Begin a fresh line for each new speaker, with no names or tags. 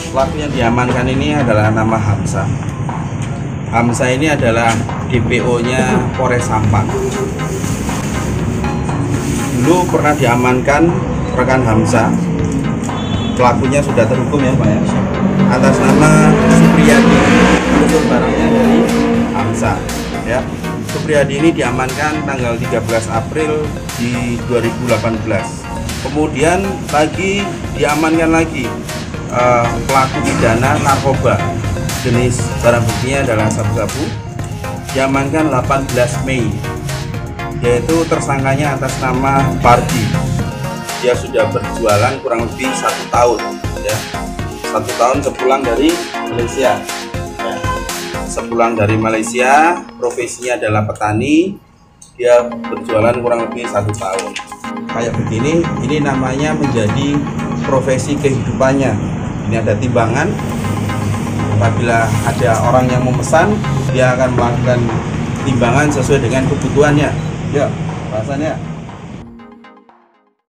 Pelaku yang diamankan ini adalah nama Hamsa. Hamsa ini adalah DPO-nya Polres Sampang. Dulu pernah diamankan rekan Hamsa. Pelakunya sudah terhukum ya Pak ya, atas nama Supriyadi. Unsur barangnya dari Hamsa ya. Supriyadi ini diamankan tanggal 13 April di 2018. Kemudian lagi diamankan lagi pelaku pidana narkoba, jenis barang buktinya adalah sabu-sabu, diamankan 18 Mei, yaitu tersangkanya atas nama Pardi. Dia sudah berjualan kurang lebih 1 tahun ya, 1 tahun sepulang dari Malaysia ya. Sepulang dari Malaysia, profesinya adalah petani, dia berjualan kurang lebih 1 tahun. Kayak begini, ini namanya menjadi profesi kehidupannya. Ini ada timbangan, apabila ada orang yang memesan, dia akan melakukan timbangan sesuai dengan kebutuhannya ya, rasanya.